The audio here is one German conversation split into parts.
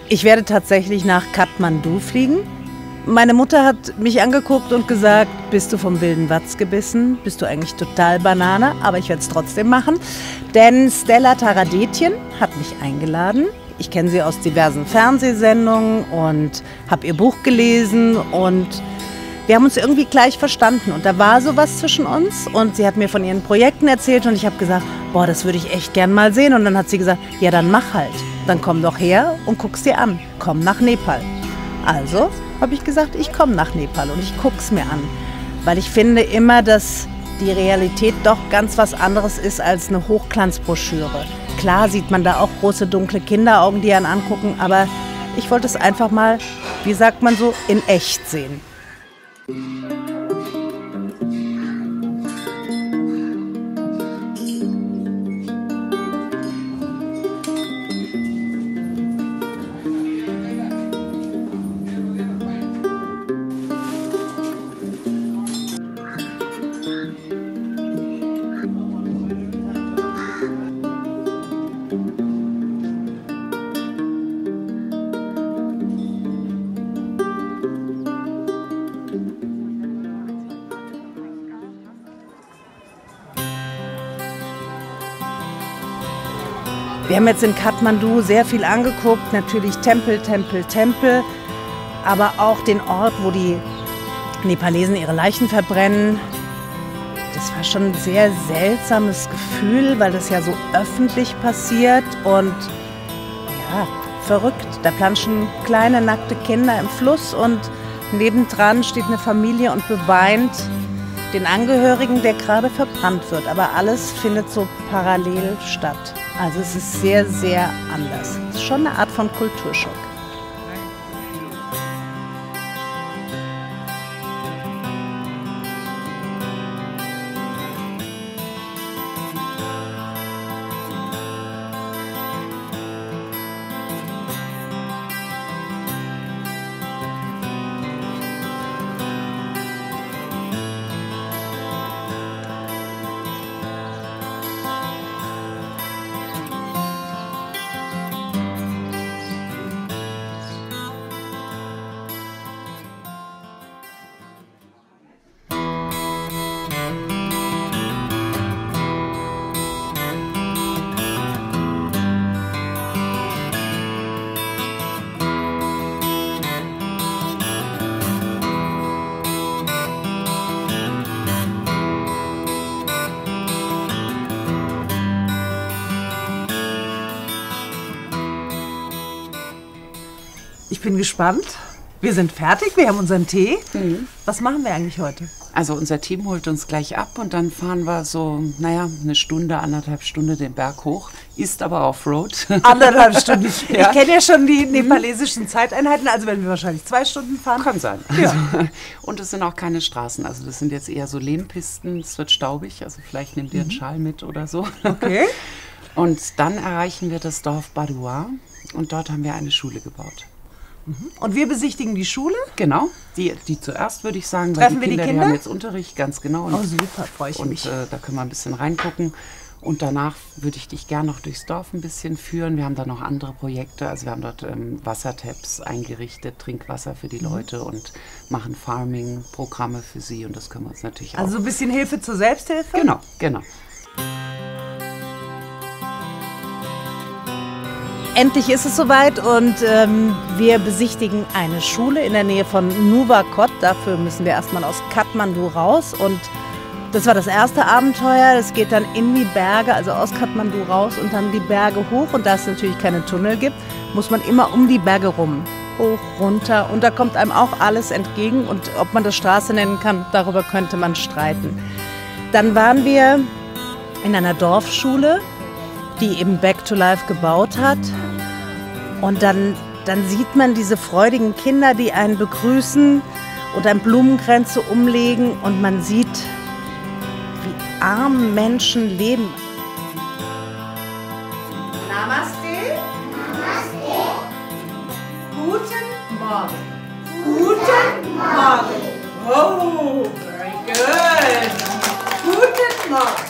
Ich werde tatsächlich nach Kathmandu fliegen. Meine Mutter hat mich angeguckt und gesagt, bist du vom wilden Watz gebissen? Bist du eigentlich total Banane? Aber ich werde es trotzdem machen. Denn Stella Taradetjen hat mich eingeladen. Ich kenne sie aus diversen Fernsehsendungen und habe ihr Buch gelesen. Und wir haben uns irgendwie gleich verstanden. Und da war sowas zwischen uns. Und sie hat mir von ihren Projekten erzählt. Und ich habe gesagt, boah, das würde ich echt gern mal sehen. Und dann hat sie gesagt, ja, dann mach halt. Dann komm doch her und guck's dir an. Komm nach Nepal. Also habe ich gesagt, ich komme nach Nepal und ich guck's mir an. Weil ich finde immer, dass die Realität doch ganz was anderes ist als eine Hochglanzbroschüre. Klar sieht man da auch große dunkle Kinderaugen, die einen angucken, aber ich wollte es einfach mal, wie sagt man so, in echt sehen. Wir haben jetzt in Kathmandu sehr viel angeguckt, natürlich Tempel, Tempel, Tempel, aber auch den Ort, wo die Nepalesen ihre Leichen verbrennen. Das war schon ein sehr seltsames Gefühl, weil das ja so öffentlich passiert und ja, verrückt. Da planschen kleine nackte Kinder im Fluss und nebendran steht eine Familie und beweint den Angehörigen, der gerade verbrannt wird. Aber alles findet so parallel statt. Also es ist sehr, sehr anders. Es ist schon eine Art von Kulturschock. Ich bin gespannt. Wir sind fertig, wir haben unseren Tee. Was machen wir eigentlich heute? Also unser Team holt uns gleich ab und dann fahren wir so, naja, eine Stunde, 1,5 Stunden den Berg hoch. Ist aber Offroad. 1,5 Stunden. Ja. Ich kenne ja schon die nepalesischen Zeiteinheiten, also werden wir wahrscheinlich 2 Stunden fahren. Kann sein. Ja. Also, und es sind auch keine Straßen, also das sind jetzt eher so Lehmpisten. Es wird staubig, also vielleicht nehmt ihr einen Schal mit oder so. Okay. Und dann erreichen wir das Dorf Badua und dort haben wir eine Schule gebaut. Und wir besichtigen die Schule? Genau, die zuerst würde ich sagen, Treffen weil wir die die Kinder? haben jetzt Unterricht, ganz genau. Und, Oh super, freue ich mich. da können wir ein bisschen reingucken. Und danach würde ich dich gerne noch durchs Dorf ein bisschen führen. Wir haben da noch andere Projekte, also wir haben dort Wassertaps eingerichtet, Trinkwasser für die Leute und machen Farming-Programme für sie und das können wir uns natürlich auch. Also ein bisschen Hilfe zur Selbsthilfe? Genau, genau. Endlich ist es soweit und wir besichtigen eine Schule in der Nähe von Nuwakot. Dafür müssen wir erstmal aus Kathmandu raus und das war das erste Abenteuer. Es geht dann in die Berge, also aus Kathmandu raus und dann die Berge hoch. Und da es natürlich keine Tunnel gibt, muss man immer um die Berge rum. Hoch, runter und da kommt einem auch alles entgegen. Und ob man das Straße nennen kann, darüber könnte man streiten. Dann waren wir in einer Dorfschule, die eben Back to Life gebaut hat. Und dann sieht man diese freudigen Kinder, die einen begrüßen und dann Blumenkränze umlegen. Und man sieht, wie arm Menschen leben. Namaste. Namaste. Guten Morgen. Guten Morgen. Oh, very good. Guten Morgen.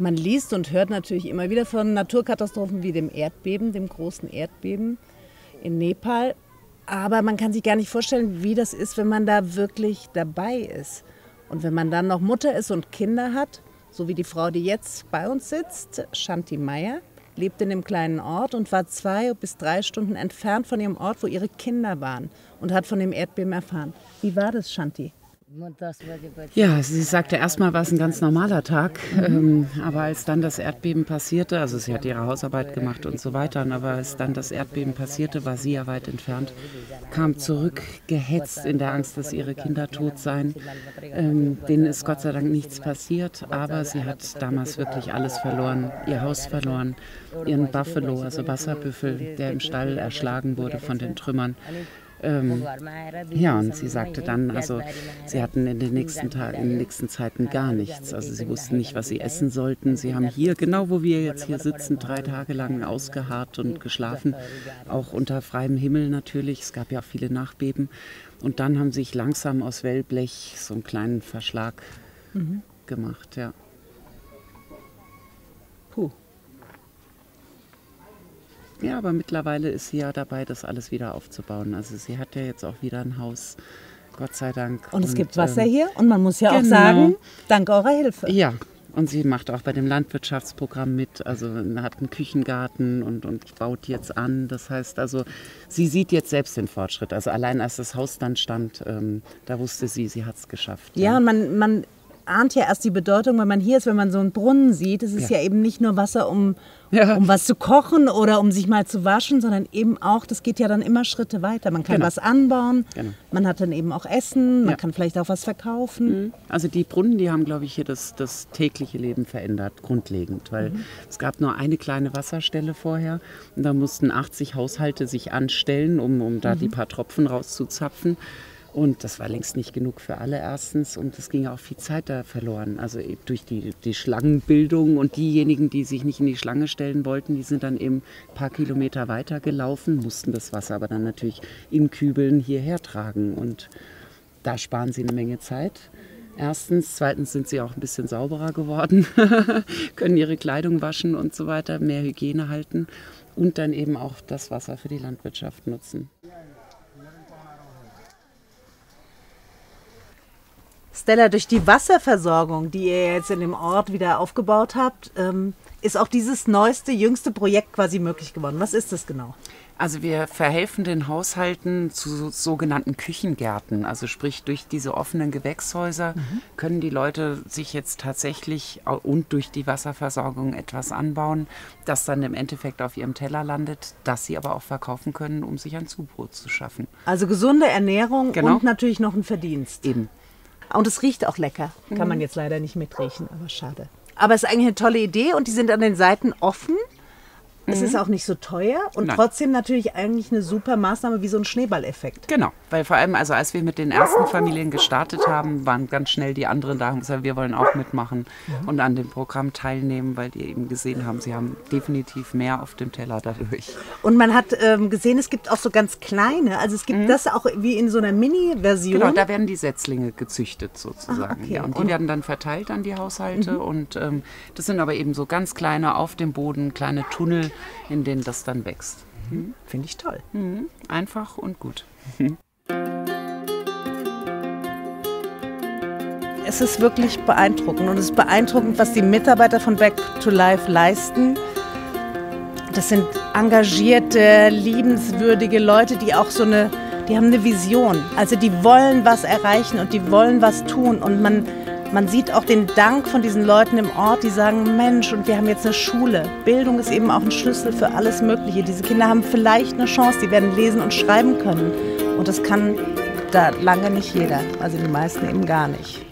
Man liest und hört natürlich immer wieder von Naturkatastrophen wie dem Erdbeben, dem großen Erdbeben in Nepal. Aber man kann sich gar nicht vorstellen, wie das ist, wenn man da wirklich dabei ist. Und wenn man dann noch Mutter ist und Kinder hat, so wie die Frau, die jetzt bei uns sitzt, Shanti Meyer, lebt in dem kleinen Ort und war 2 bis 3 Stunden entfernt von ihrem Ort, wo ihre Kinder waren und hat von dem Erdbeben erfahren. Wie war das, Shanti? Ja, sie sagte, erstmal war es ein ganz normaler Tag, aber als dann das Erdbeben passierte, also sie hat ihre Hausarbeit gemacht und so weiter, aber als dann das Erdbeben passierte, war sie ja weit entfernt, kam zurück, gehetzt in der Angst, dass ihre Kinder tot seien. Denen ist Gott sei Dank nichts passiert, aber sie hat damals wirklich alles verloren, ihr Haus verloren, ihren Buffalo, also Wasserbüffel, der im Stall erschlagen wurde von den Trümmern. Ja, und sie sagte dann, also sie hatten in den nächsten Tagen, in den nächsten Zeiten gar nichts. Also sie wussten nicht, was sie essen sollten. Sie haben hier, genau wo wir jetzt hier sitzen, 3 Tage lang ausgeharrt und geschlafen, auch unter freiem Himmel natürlich. Es gab ja auch viele Nachbeben. Und dann haben sie sich langsam aus Wellblech so einen kleinen Verschlag gemacht, ja. Puh. Ja, aber mittlerweile ist sie ja dabei, das alles wieder aufzubauen. Also sie hat ja jetzt auch wieder ein Haus, Gott sei Dank. Und es gibt Wasser hier und man muss ja auch genau. sagen, dank eurer Hilfe. Ja, und sie macht auch bei dem Landwirtschaftsprogramm mit, also hat einen Küchengarten und baut jetzt an. Das heißt also, sie sieht jetzt selbst den Fortschritt. Also allein als das Haus dann stand, da wusste sie hat es geschafft. Ja, und man ahnt ja erst die Bedeutung, wenn man hier ist, wenn man so einen Brunnen sieht. Es ist ja eben nicht nur Wasser, um was zu kochen oder um sich mal zu waschen, sondern eben auch, das geht ja dann immer Schritte weiter. Man kann was anbauen, man hat dann eben auch Essen, man kann vielleicht auch was verkaufen. Also die Brunnen, die haben, glaube ich, hier das tägliche Leben verändert, grundlegend. Weil es gab nur eine kleine Wasserstelle vorher und da mussten 80 Haushalte sich anstellen, um da die paar Tropfen rauszuzapfen. Und das war längst nicht genug für alle erstens und es ging auch viel Zeit da verloren. Also eben durch die Schlangenbildung und diejenigen, die sich nicht in die Schlange stellen wollten, die sind dann eben ein paar Kilometer weiter gelaufen, mussten das Wasser aber dann natürlich in Kübeln hierher tragen. Und da sparen sie eine Menge Zeit. Erstens, zweitens sind sie auch ein bisschen sauberer geworden, können ihre Kleidung waschen und so weiter, mehr Hygiene halten und dann eben auch das Wasser für die Landwirtschaft nutzen. Stella, durch die Wasserversorgung, die ihr jetzt in dem Ort wieder aufgebaut habt, ist auch dieses neueste, jüngste Projekt quasi möglich geworden. Was ist das genau? Also wir verhelfen den Haushalten zu sogenannten Küchengärten. Also sprich, durch diese offenen Gewächshäuser können die Leute sich jetzt tatsächlich und durch die Wasserversorgung etwas anbauen, das dann im Endeffekt auf ihrem Teller landet, das sie aber auch verkaufen können, um sich ein Zubrot zu schaffen. Also gesunde Ernährung und natürlich noch ein Verdienst. Eben. Und es riecht auch lecker. Kann man jetzt leider nicht mitriechen, aber schade. Aber es ist eigentlich eine tolle Idee und die sind an den Seiten offen. Es ist auch nicht so teuer und trotzdem natürlich eigentlich eine super Maßnahme wie so ein Schneeballeffekt. Genau, weil vor allem, also als wir mit den ersten Familien gestartet haben, waren ganz schnell die anderen da und gesagt, wir wollen auch mitmachen und an dem Programm teilnehmen, weil die eben gesehen haben, sie haben definitiv mehr auf dem Teller dadurch. Und man hat gesehen, es gibt auch so ganz kleine, also es gibt das auch wie in so einer Mini-Version. Genau, da werden die Setzlinge gezüchtet sozusagen. Okay. Ja, und die werden dann verteilt an die Haushalte und das sind aber eben so ganz kleine, auf dem Boden, kleine Tunnel, in denen das dann wächst. Finde ich toll. Einfach und gut. Es ist wirklich beeindruckend und es ist beeindruckend, was die Mitarbeiter von Back to Life leisten. Das sind engagierte, liebenswürdige Leute, die auch die haben eine Vision. Also die wollen was erreichen und die wollen was tun und man sieht auch den Dank von diesen Leuten im Ort, die sagen, Mensch, und wir haben jetzt eine Schule. Bildung ist eben auch ein Schlüssel für alles Mögliche. Diese Kinder haben vielleicht eine Chance, die werden lesen und schreiben können. Und das kann da lange nicht jeder, also die meisten eben gar nicht.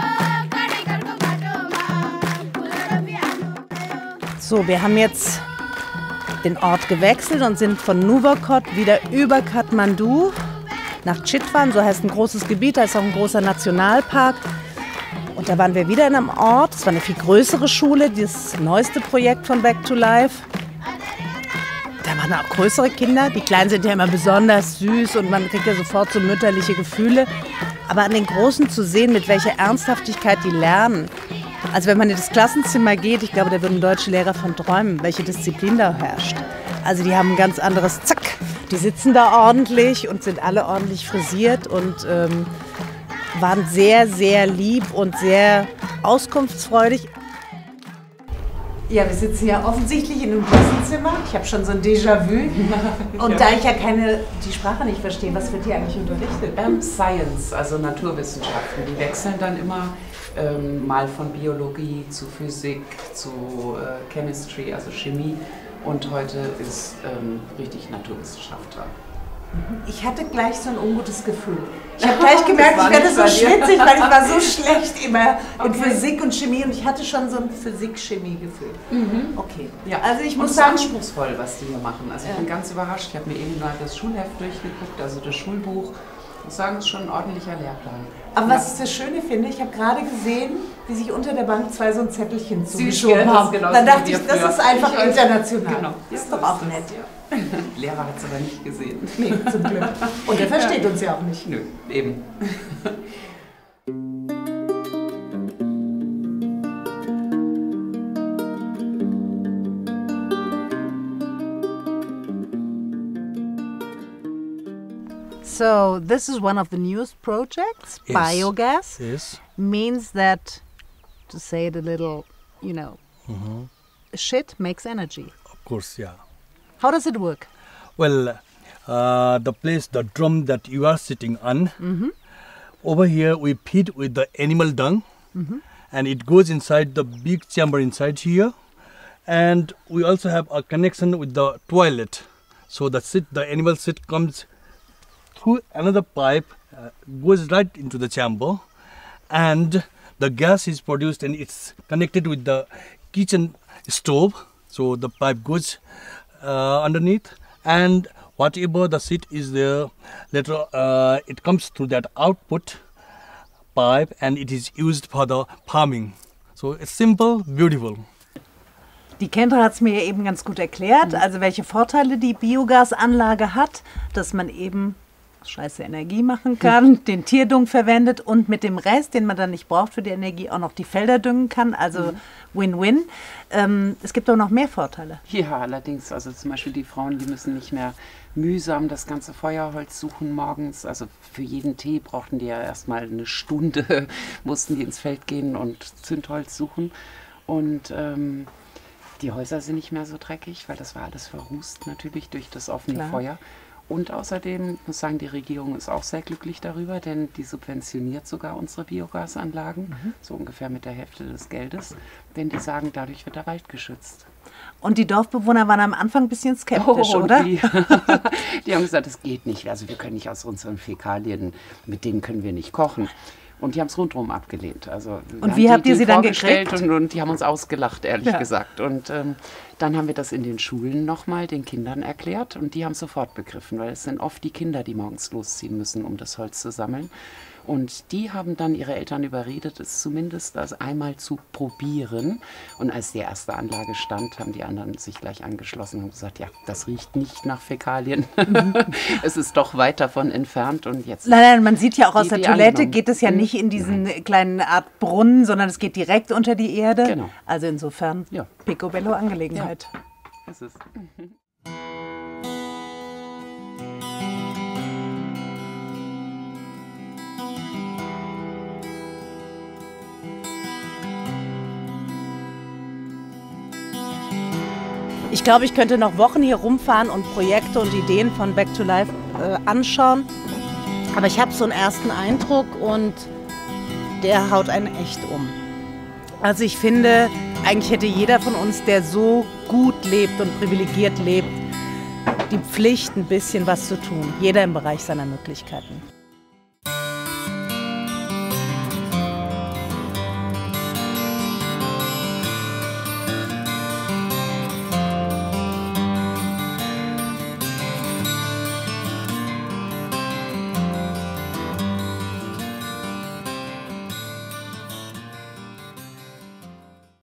So, wir haben jetzt den Ort gewechselt und sind von Nuwakot wieder über Kathmandu nach Chitwan, so heißt ein großes Gebiet, da ist auch ein großer Nationalpark. Und da waren wir wieder in einem Ort, es war eine viel größere Schule, das neueste Projekt von Back to Life. Da waren auch größere Kinder, die Kleinen sind ja immer besonders süß und man kriegt ja sofort so mütterliche Gefühle. Aber an den Großen zu sehen, mit welcher Ernsthaftigkeit die lernen. Also wenn man in das Klassenzimmer geht, ich glaube, da würden deutsche Lehrer von träumen, welche Disziplin da herrscht. Also die haben ein ganz anderes Zack. Die sitzen da ordentlich und sind alle ordentlich frisiert und waren sehr, sehr lieb und sehr auskunftsfreudig. Ja, wir sitzen ja offensichtlich in einem Klassenzimmer. Ich habe schon so ein Déjà-vu. Und da ich ja die Sprache nicht verstehe, was wird hier eigentlich unterrichtet? Science, also Naturwissenschaften. Die wechseln dann immer mal von Biologie zu Physik, zu Chemistry, also Chemie. Und heute ist richtig Naturwissenschaft dran. Ich hatte gleich so ein ungutes Gefühl. Ich habe gleich gemerkt, ich werde so schwitzig, weil ich war so schlecht immer in Physik und Chemie und ich hatte schon so ein Physik-Chemie-Gefühl. Okay. Ja, also ich muss sagen, anspruchsvoll, was die hier machen. Also ich bin ganz überrascht. Ich habe mir eben mal das Schulheft durchgeguckt, also das Schulbuch. Ich muss sagen, es ist schon ein ordentlicher Lehrplan. Aber was ich das Schöne finde, ich habe gerade gesehen, wie sich unter der Bank zwei so ein Zettelchen zugeschoben haben. Dann dachte ich, das ist einfach international. Genau. Das ist doch auch nett. Lehrer hat es aber nicht gesehen. Nee, zum Glück. Und er versteht uns ja auch nicht. Nö, eben. So, this is one of the newest projects, Yes. biogas. Yes. Means that, to say it a little, shit makes energy. Of course, yeah. How does it work? Well, the drum that you are sitting on, over here we feed with the animal dung, and it goes inside the big chamber inside here, and we also have a connection with the toilet. So the animal shit comes through another pipe, goes right into the chamber, and the gas is produced and it's connected with the kitchen stove. So the pipe goes underneath, and whatever the shit is there, later it comes through that output pipe and it is used for the farming. So it's simple, beautiful. Die Kendra hat es mir eben ganz gut erklärt, also welche Vorteile die Biogasanlage hat, dass man eben scheiße Energie machen kann, den Tierdung verwendet und mit dem Rest, den man dann nicht braucht für die Energie, auch noch die Felder düngen kann, also Win-Win. Es gibt auch noch mehr Vorteile. Ja, allerdings, also zum Beispiel die Frauen, die müssen nicht mehr mühsam das ganze Feuerholz suchen morgens. Also für jeden Tee brauchten die ja erstmal eine Stunde, mussten die ins Feld gehen und Zündholz suchen. Und die Häuser sind nicht mehr so dreckig, weil das war alles verrußt natürlich durch das offene Feuer. Und außerdem, ich muss sagen, die Regierung ist auch sehr glücklich darüber, denn die subventioniert sogar unsere Biogasanlagen, so ungefähr mit der Hälfte des Geldes, denn die sagen, dadurch wird der Wald geschützt. Und die Dorfbewohner waren am Anfang ein bisschen skeptisch, oder? Die haben gesagt, das geht nicht, also wir können nicht aus unseren Fäkalien, mit denen können wir nicht kochen. Und die haben es rundherum abgelehnt. Also, und wie habt ihr sie dann gekriegt? Und die haben uns ausgelacht, ehrlich gesagt. Und dann haben wir das in den Schulen nochmal den Kindern erklärt und die haben es sofort begriffen, weil es sind oft die Kinder, die morgens losziehen müssen, um das Holz zu sammeln. Und die haben dann ihre Eltern überredet, es zumindest einmal zu probieren. Und als die erste Anlage stand, haben die anderen sich gleich angeschlossen und gesagt, ja, das riecht nicht nach Fäkalien. Es ist doch weit davon entfernt. Und jetzt nein, man sieht ja auch aus der Toilette, geht es ja nicht in diesen kleinen Art Brunnen, sondern es geht direkt unter die Erde. Genau. Also insofern Picobello-Angelegenheit. Ja, ist es. Ich glaube, ich könnte noch Wochen hier rumfahren und Projekte und Ideen von Back to Life anschauen. Aber ich habe so einen ersten Eindruck und der haut einen echt um. Also ich finde, eigentlich hätte jeder von uns, der so gut lebt und privilegiert lebt, die Pflicht, ein bisschen was zu tun. Jeder im Bereich seiner Möglichkeiten.